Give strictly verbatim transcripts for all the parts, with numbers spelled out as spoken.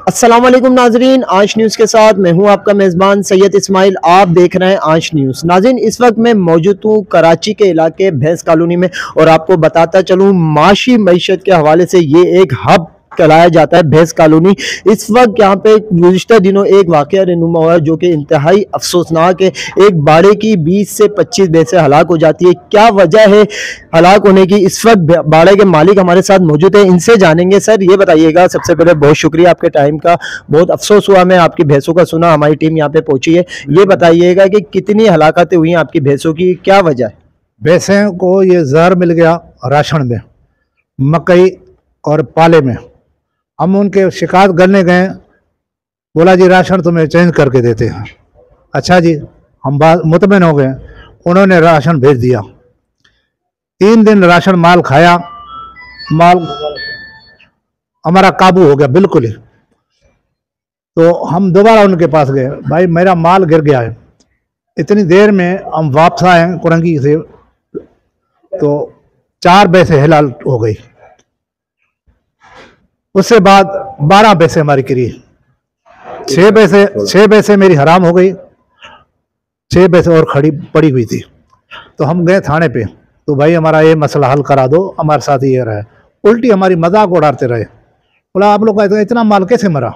अस्सलाम वालेकुम नाजरीन, आंच न्यूज़ के साथ मैं हूं आपका मेज़बान सैयद इस्माइल। आप देख रहे हैं आंच न्यूज़। नाजरीन, इस वक्त मैं मौजूद हूं कराची के इलाके भैंस कॉलोनी में और आपको बताता चलूं माशी मईशत के हवाले से ये एक हब चलाया जाता है भैंस कॉलोनी। इस वक्त यहाँ पे गुज़िश्ता दिनों एक वाक़या रहनुमा हुआ है जो कि इंतहाई अफसोसनाक है। एक बाड़े की बीस से पच्चीस भैंसें हलाक हो जाती है। क्या वजह है हलाक होने की? इस वक्त बाड़े के मालिक हमारे साथ मौजूद है, इनसे जानेंगे। सर ये बताइएगा, सबसे पहले बहुत शुक्रिया आपके टाइम का। बहुत अफसोस हुआ मैं आपकी भैंसों का सुना, हमारी टीम यहाँ पे पहुंची है। ये बताइएगा कि कितनी हलाकतें हुई आपकी भैंसों की, क्या वजह है? भैंसों को ये जहर मिल गया राशन में, मकई और पाले में। हम उनके शिकायत करने गए, बोला जी राशन तुम्हें चेंज करके देते हैं। अच्छा जी, हम बात मुतमईन हो गए, उन्होंने राशन भेज दिया। तीन दिन राशन माल खाया, माल हमारा काबू हो गया बिल्कुल ही। तो हम दोबारा उनके पास गए, भाई मेरा माल गिर गया है। इतनी देर में हम वापस आए कुरंगी से, तो चार भैंसें हिलाल हो गई। उससे बाद बारह भैंसें हमारी गिरी, छह भैंसे छह भैंसें मेरी हराम हो गई, छह भैंसें और खड़ी पड़ी हुई थी। तो हम गए थाने पे, तो भाई हमारा ये मसला हल करा दो, हमारे साथ ये रहे। उल्टी हमारी मजाक उड़ाते रहे, बोला आप लोग का इतना माल कैसे मरा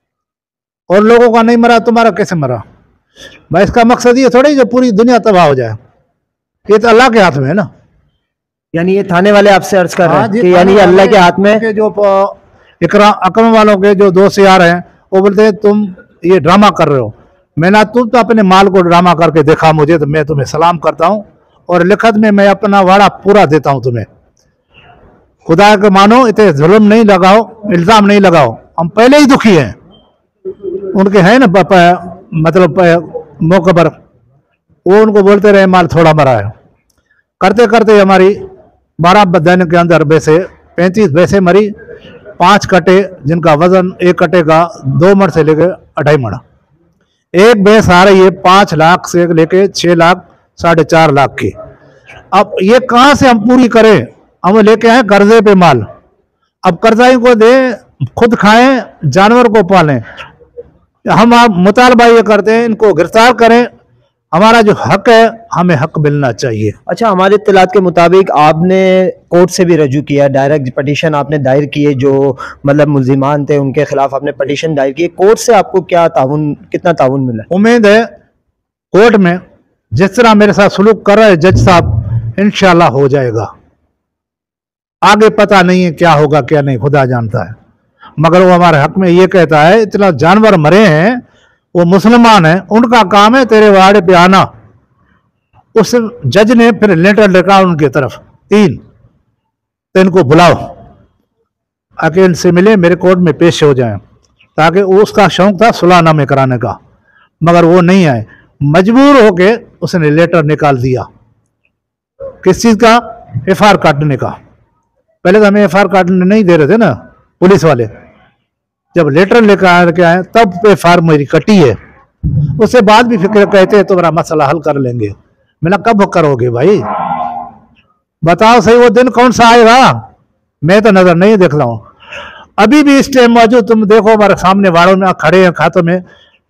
और लोगों का नहीं मरा, तुम्हारा कैसे मरा? भाई इसका मकसद ये थोड़ी जो पूरी दुनिया तबाह हो जाए, ये तो अल्लाह के हाथ में है ना। यानी ये थाने वाले आपसे अर्ज कर रहे हैं कि यानी अल्लाह के हाथ में के जो इकरा अकम वालों के जो दोस्त यार हैं वो बोलते हैं तुम ये ड्रामा कर रहे हो। मैंने तुम तो अपने माल को ड्रामा करके देखा मुझे, तो मैं तुम्हें सलाम करता हूँ और लिखत में मैं अपना वाड़ा पूरा देता हूँ तुम्हें। खुदा के मानो, इतने जुल्म नहीं लगाओ, इल्ज़ाम नहीं लगाओ। हम पहले ही दुखी हैं, उनके हैं ना प, प, मतलब मौके पर वो उनको बोलते रहे माल थोड़ा मरा है। करते करते हमारी बारह दिन के अंदर वैसे पैंतीस भैंसें मरी, पांच कटे जिनका वजन एक कटे का दो मण से लेकर अढ़ाई मण। एक भैंस आ रही है पांच लाख से लेके छह लाख साढ़े चार लाख की। अब ये कहाँ से हम पूरी करें? हम लेके आए कर्जे पे माल, अब कर्जाई को दे, खुद खाएं, जानवर को पालें। हम आप मुतालबा ये करते हैं इनको गिरफ्तार करें, हमारा जो हक है हमें हक मिलना चाहिए। अच्छा, हमारे इत्तलात के मुताबिक आपने कोर्ट से भी रजू किया, डायरेक्ट पटिशन आपने दायर किए, जो मतलब मुल्जिमान थे उनके खिलाफ आपने पटिशन दायर किए। कोर्ट से आपको क्या ताउन, कितना ताउन मिला? उम्मीद है कोर्ट में जिस तरह मेरे साथ सलूक कर रहे जज साहब, इंशाल्लाह हो जाएगा। आगे पता नहीं है क्या होगा क्या नहीं, खुदा जानता है। मगर वो हमारे हक में ये कहता है इतना जानवर मरे हैं, वो मुसलमान है, उनका काम है तेरे वाड़े पे आना। उस जज ने फिर लेटर लिखा उनकी तरफ तीन, तो इनको बुलाओ आके इनसे मिले, मेरे कोर्ट में पेश हो जाएं, ताकि उसका शौक था सुलहनामे कराने का, मगर वो नहीं आए। मजबूर होके उसने लेटर निकाल दिया। किस चीज का? एफ आर काटने का। पहले तो हमें एफ आर काटने नहीं दे रहे थे ना पुलिस वाले, जब लेटर लेकर के आए तब एफ आर मेरी कटी है। उससे बाद भी फिक्र कहते हैं तुम्हारा मसला हल कर लेंगे। मैंने कब करोगे भाई, बताओ सही वो दिन कौन सा आएगा? मैं तो नजर नहीं देख रहा हूं। अभी भी इस टाइम मौजूद, तुम देखो हमारे सामने वाड़ों में खड़े हैं खातों में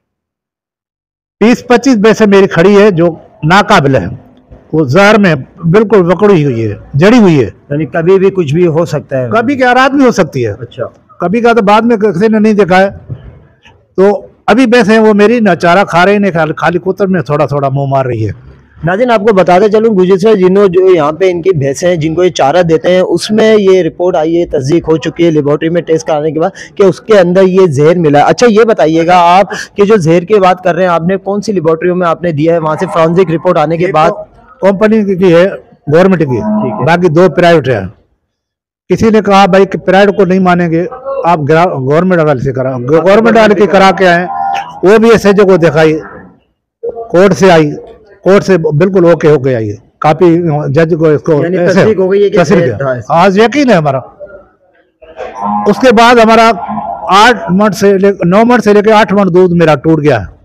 बीस पच्चीस भैंसें मेरी खड़ी है जो नाकाबिल है, वो जहर में बिल्कुल वकड़ी हुई है, जड़ी हुई है। यानी कभी भी कुछ भी हो सकता है, कभी क्या रात भी हो सकती है। अच्छा, कभी का तो बाद में किसी ने नहीं देखा है। तो अभी भैंसें वो मेरी न चारा खा रही, नहीं खाली, खाली कुतर में थोड़ा थोड़ा मुंह मार रही है। नाज़रीन आपको बताते चलूँ, गुजशतर जिन्हों जो यहाँ पे इनकी भैंसें हैं जिनको ये चारा देते हैं, उसमें ये रिपोर्ट आई है, तस्दीक हो चुकी है लेबोरेटरी में टेस्ट कराने के बाद कि उसके अंदर ये जहर मिला है। अच्छा ये बताइएगा आप कि जो जहर की बात कर रहे हैं आपने कौन सी लेबोरेटरी में आपने दिया है? वहाँ से फॉरेंसिक रिपोर्ट आने के बाद कंपनी की है, गवर्नमेंट की, बाकी दो प्राइवेट है। किसी ने कहा भाई कि प्राइवेट को नहीं मानेंगे, आप गवर्नमेंट वाले से करा, गवर्नमेंट वाले की करा के आए, वो भी ऐसे को दिखाई, कोर्ट से आई, कोर्ट से बिल्कुल ओके हो गया, ये काफी जज को इसको तस्दीक हो गई है कि आज यकीन है हमारा। उसके बाद हमारा आठ मण से नौ मण से लेकर आठ मण दूध मेरा टूट गया है।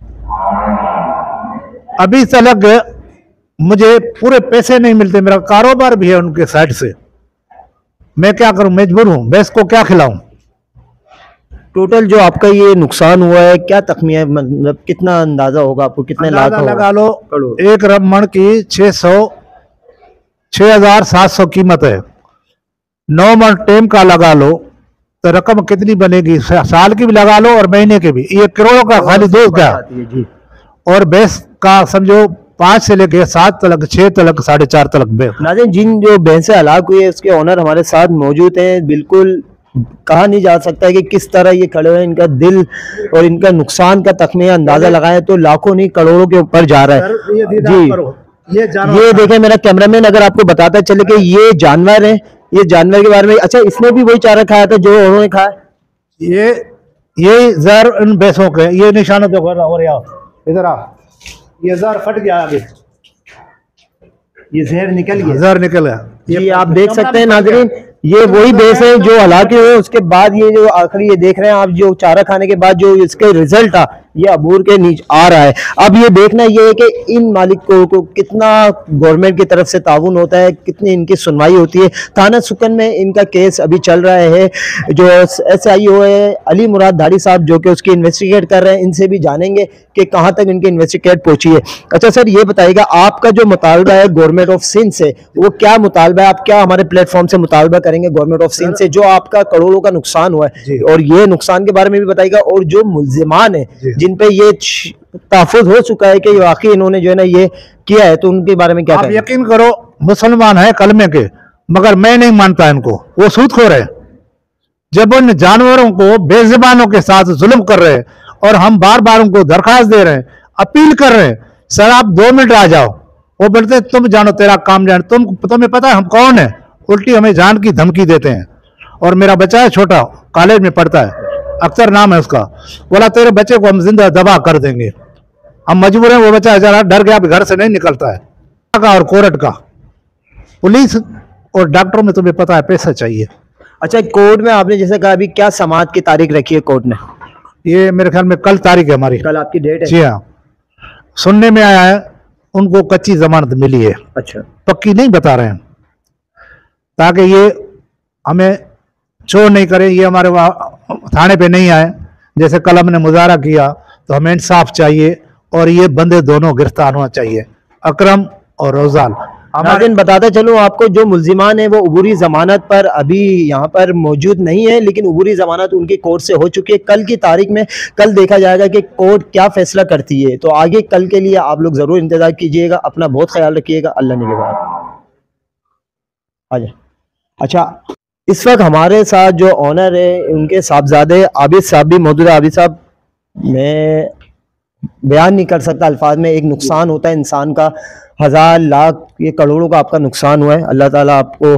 अभी तक मुझे पूरे पैसे नहीं मिलते, मेरा कारोबार भी है उनके साइड से। मैं क्या करूं, मजबूर हूं, भैंस को क्या खिलाऊं? टोटल जो आपका ये नुकसान हुआ है क्या तखमीया है, मतलब कितना अंदाजा होगा आपको, कितने लाख अंदाजा होगा? लगा लो, एक रमण की छह सौ छह हजार सात सौ कीमत है। नौ मन टेम का लगा लो तो रकम कितनी बनेगी, साल की भी लगा लो और महीने की भी, ये करोड़ों का खाली दो का। और भैंस का समझो पांच से लेके सात तलक, छह तलक, साढ़े चार तलक भैंस। नाज़रीन, जिन जो भैंसे हलाक हुई है उसके ओनर हमारे साथ मौजूद हैं। बिल्कुल कहा नहीं जा सकता है कि किस तरह ये खड़े हुए, इनका दिल और इनका नुकसान का तखमीया अंदाजा लगाए तो लाखों नहीं करोड़ों के ऊपर जा रहा है। ये जी, ये ये देखें मेरा कैमरामैन, अगर आपको बताता चले कि ये जानवर है, ये जानवर के बारे में। अच्छा, इसने भी वही चारा खाया था जो उन्होंने खाया? ये ये जहर इन भैंसों के, ये निशानों पे कर रहा हो रहा, इधर आ, ये जहर फट गया आगे, ये जहर निकल गया, जहर निकल गया। ये आप देख सकते हैं नाज़रीन, ये वही भैंस है जो हलाकी हुए। उसके बाद ये जो आखिरी ये देख रहे हैं आप, जो चारा खाने के बाद जो इसके रिजल्ट था ये अबूर के नीचे आ रहा है। अब ये देखना ये है कि इन मालिकों को कितना गवर्नमेंट की तरफ से ताउन होता है, कितनी इनकी सुनवाई होती है। थाना सुकन में इनका केस अभी चल रहा है। जो एस आई ओ है अली मुराद धारी साहब, जो कि उसकी इन्वेस्टिगेट कर रहे हैं, इनसे भी जानेंगे कि कहाँ तक इनकी इन्वेस्टिगेट पहुंची है। अच्छा सर, ये बताइएगा आपका जो मुतालबा है गवर्नमेंट ऑफ सिंध से, वो क्या मुतालबा है? आप क्या हमारे प्लेटफॉर्म से मुतालबा करेंगे गवर्नमेंट ऑफ सिंध से, जो आपका करोड़ों का नुकसान हुआ है, और ये नुकसान के बारे में भी बताइएगा, और जो मुल्जिमान है जिन पे ये तहफ़्फ़ुज़ हो चुका है कि वाकई इन्होंने जो है ना ये किया है, तो उनके बारे में क्या आप कहें? यकीन करो, मुसलमान है कलमे के, मगर मैं नहीं मानता इनको, वो सूदखोर है। जब उन जानवरों को बेज़ुबानों के साथ जुल्म कर रहे हैं और हम बार बार उनको दरखास्त दे रहे हैं, अपील कर रहे हैं, सर आप दो मिनट आ जाओ, वो बोलते तुम जानो तेरा काम जानो, तुम तुम्हें पता है हम कौन है, उल्टी हमें जान की धमकी देते हैं। और मेरा बच्चा है छोटा, कॉलेज में पढ़ता है, अख्तर नाम है उसका, बोला तेरे बच्चे को हम जिंदा दबा कर देंगे। हम मजबूर हैं, वो बच्चा जरा डर गया, घर से नहीं निकलता है। और कोर्ट का, पुलिस और डॉक्टरों में तुम्हें पता है पैसा चाहिए। अच्छा, कोर्ट में आपने जैसे कहा अभी क्या समाअत की तारीख रखी है कोर्ट ने? ये मेरे ख्याल में कल तारीख है हमारी, कल आपकी डेट है? जी हाँ। सुनने में आया है उनको कच्ची जमानत मिली है। अच्छा, पक्की नहीं बता रहे हैं, ताकि ये हमें चोर नहीं करे, ये हमारे थाने पे नहीं आए। जैसे कल हमने मुजाहरा किया तो हमें इंसाफ चाहिए और ये बंदे दोनों गिरफ्तार होना चाहिए, अकरम और रोजाल। हमारे बताता चलूं आपको, जो मुल्जिमान है वो उबूरी जमानत पर अभी यहाँ पर मौजूद नहीं है, लेकिन उबूरी जमानत उनकी कोर्ट से हो चुकी है। कल की तारीख में कल देखा जाएगा कि कोर्ट क्या फैसला करती है। तो आगे कल के लिए आप लोग जरूर इंतजार कीजिएगा। अपना बहुत ख्याल रखिएगा। अल्लाह निगहबान। आजा। अच्छा, इस वक्त हमारे साथ जो ऑनर है उनके साहबजादे आबिद साहब भी मौजूद है। आबिद साहब, मैं बयान नहीं कर सकता अल्फाज में, एक नुकसान होता है इंसान का, हजार लाख ये करोड़ों का आपका नुकसान हुआ है। अल्लाह ताला आपको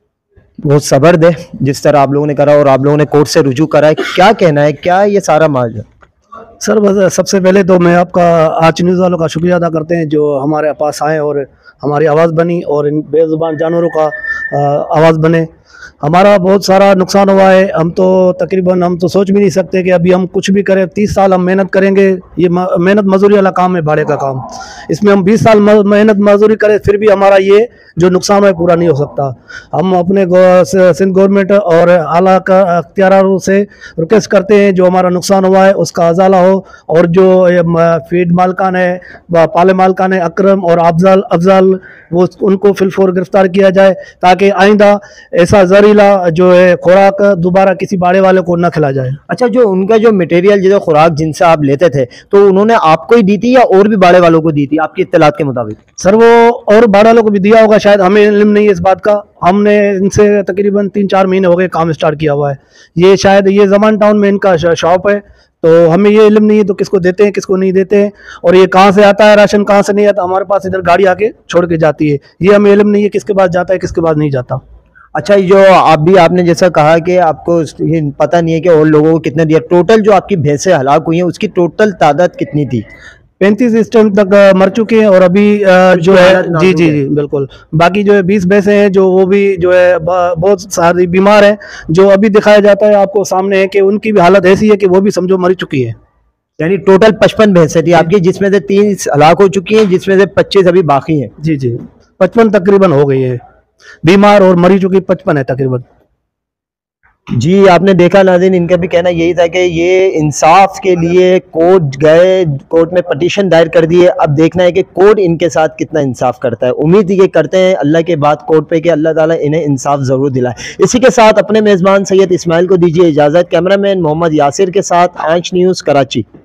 बहुत सब्र दे, जिस तरह आप लोगों ने करा और आप लोगों ने कोर्ट से रुजू करा है। क्या कहना है, क्या ये सारा मामला? सर बस सबसे पहले तो मैं आपका आज न्यूज़ वालों का शुक्रिया अदा करते हैं जो हमारे पास आए और हमारी आवाज़ बनी और इन बेज़ुबान जानवरों का आवाज़ बने। हमारा बहुत सारा नुकसान हुआ है। हम तो तकरीबन हम तो सोच भी नहीं सकते कि अभी हम कुछ भी करें। तीस साल हम मेहनत करेंगे, ये मेहनत मजदूरी वाला काम है, भाड़े का काम। इसमें हम बीस साल मेहनत मजदूरी करें फिर भी हमारा ये जो नुकसान है पूरा नहीं हो सकता। हम अपने सिंध गवर्नमेंट और आला का अख्तियारों से रिक्वेस्ट करते हैं जो हमारा नुकसान हुआ है उसका अजाला हो, और जो फीड मालकान है, पाले मालकान है अकरम और अफजल अफजल वो उनको फिलफोर गिरफ्तार किया जाए, ताकि आइंदा ऐसा जहरीला जो है खुराक दोबारा किसी बाड़े वाले को न खिला जाए। अच्छा, जो उनका जो मटेरियल जो खुराक जिनसे आप लेते थे, तो उन्होंने आपको ही दी थी या और भी बाड़े वालों को दी थी आपकी इत्तलात के मुताबिक? सर वो और बाड़े वालों को भी दिया होगा, शायद हमें इल्म नहीं है इस बात का। हमने इनसे तकरीबन तीन चार महीने हो गए काम स्टार्ट किया हुआ है। ये शायद ये जमान टाउन में इनका शॉप है, तो हमें ये इल्म नहीं है तो किसको देते हैं किसको नहीं देते हैं, और ये कहाँ से आता है राशन कहाँ से नहीं आता। हमारे पास इधर गाड़ी आके छोड़ के जाती है, ये हमें इल्म नहीं है किसके पास जाता है किसके पास नहीं जाता। अच्छा, जो आप भी आपने जैसा कहा कि आपको ये पता नहीं है कि और लोगों को कितने दिया, टोटल जो आपकी भैंसें हलाक हुई हैं उसकी टोटल तादाद कितनी थी? पैंतीस इस टाइम तक मर चुके हैं, और अभी जो है जी जी जी बिल्कुल, बाकी जो है बीस भैंसे हैं जो वो भी जो है बहुत सारी बीमार हैं, जो अभी दिखाया जाता है आपको सामने है कि उनकी भी हालत ऐसी है कि वो भी समझो मरी चुकी है। यानी टोटल पचपन भैंसें थी आपकी, जिसमें से तीस हलाक हो चुकी हैं, जिसमें से पच्चीस अभी बाकी हैं। जी जी, पचपन तकरीबन हो गई है बीमार, और मरी चुकी पचपन है तकरीबन। जी, आपने देखा नाज़रीन, इनका भी कहना यही था कि ये इंसाफ के लिए कोर्ट गए, कोर्ट में पिटीशन दायर कर दिए। अब देखना है कि कोर्ट इनके साथ कितना इंसाफ करता है। उम्मीद ये करते हैं अल्लाह के बाद कोर्ट पे कि अल्लाह ताला इन्हें इंसाफ ज़रूर दिलाए। इसी के साथ अपने मेज़बान सैयद इस्माइल को दीजिए इजाज़त। कैमरामैन मोहम्मद यासिर के साथ आंच न्यूज़ कराची।